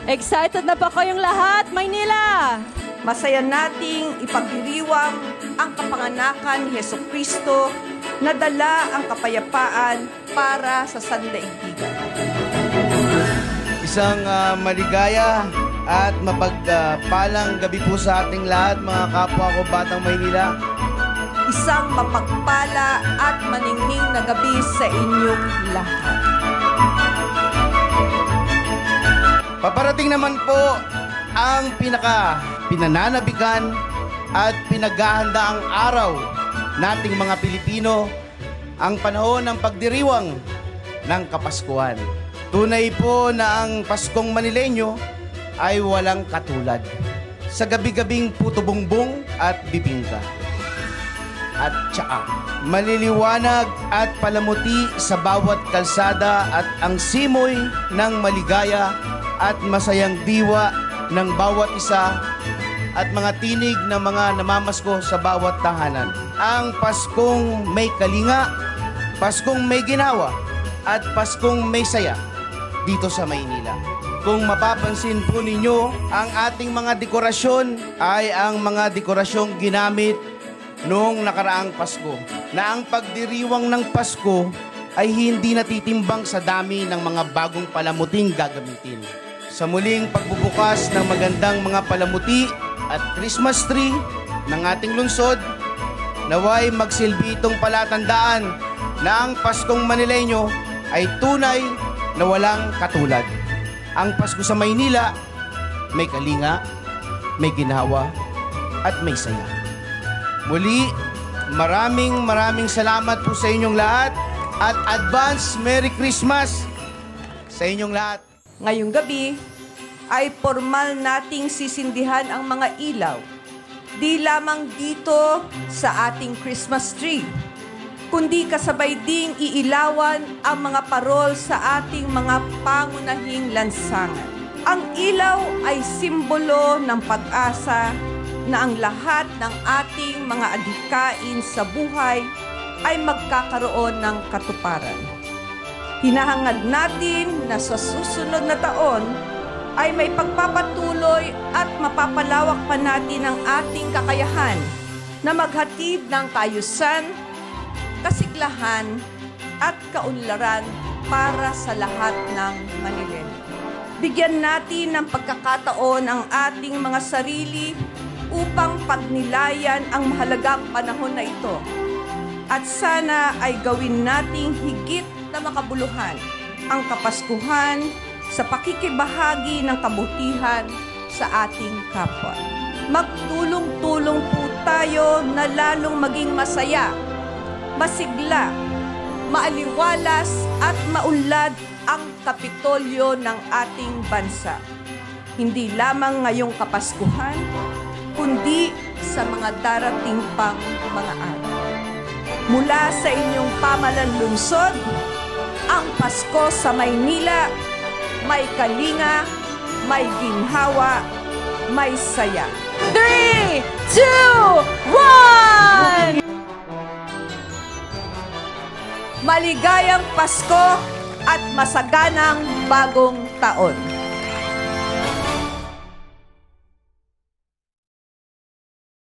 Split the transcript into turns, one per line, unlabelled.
Excited na ba kayong lahat, Maynila?
Masaya nating ipagdiriwang ang kapanganakan ni Jesucristo na dala ang kapayapaan para sa sandaigdigan.
Isang maligaya at mapagpalang gabi po sa ating lahat, mga kapwa ko Batang Maynila.
Isang mapagpala at maningning na gabi sa inyong lahat.
Paparating naman po ang pinananabikan at pinaghahandaang araw nating mga Pilipino, ang panahon ng pagdiriwang ng Kapaskuhan. Tunay po na ang Paskong Manileño ay walang katulad. Sa gabi-gabing puto bongbong at bibingka. At tsaa. Maliliwanag at palamuti sa bawat kalsada at ang simoy ng maligaya at masayang diwa ng bawat isa at mga tinig ng mga namamasko sa bawat tahanan. Ang Paskong may kalinga, Paskong may ginawa, at Paskong may saya dito sa Maynila. Kung mapapansin po ninyo, ang ating mga dekorasyon ay ang mga dekorasyong ginamit noong nakaraang Pasko. Na ang pagdiriwang ng Pasko ay hindi natitimbang sa dami ng mga bagong palamuting gagamitin. Sa muling pagbubukas ng magandang mga palamuti at Christmas tree ng ating lungsod, naway magsilbi itong palatandaan na ang Paskong Manileño ay tunay na walang katulad. Ang Pasko sa Maynila may kalinga, may ginawa, at may saya. Muli, maraming salamat po sa inyong lahat at advance Merry Christmas sa inyong lahat.
Ngayong gabi ay formal nating sisindihan ang mga ilaw, di lamang dito sa ating Christmas tree, kundi kasabay ding iilawan ang mga parol sa ating mga pangunahing lansangan. Ang ilaw ay simbolo ng pag-asa na ang lahat ng ating mga adhikain sa buhay ay magkakaroon ng katuparan. Hinahangad natin na sa susunod na taon ay may pagpapatuloy at mapapalawak pa natin ang ating kakayahan na maghatid ng kaayusan, kasiglahan at kaunlaran para sa lahat ng Manileño. Bigyan natin ng pagkakataon ang ating mga sarili upang pagnilayan ang mahalagang panahon na ito. At sana ay gawin nating higit na makabuluhan ang Kapaskuhan sa pakikibahagi ng kabutihan sa ating kapwa. Magtulong-tulong po tayo na lalong maging masaya, masigla, maaliwalas at maunlad ang Kapitolyo ng ating bansa. Hindi lamang ngayong Kapaskuhan, kundi sa mga darating pang mga araw. Mula sa inyong pamalan lungsod, ang Pasko sa Maynila, may kalinga, may ginhawa, may saya.
3, 2, 1!
Maligayang Pasko at masaganang bagong taon.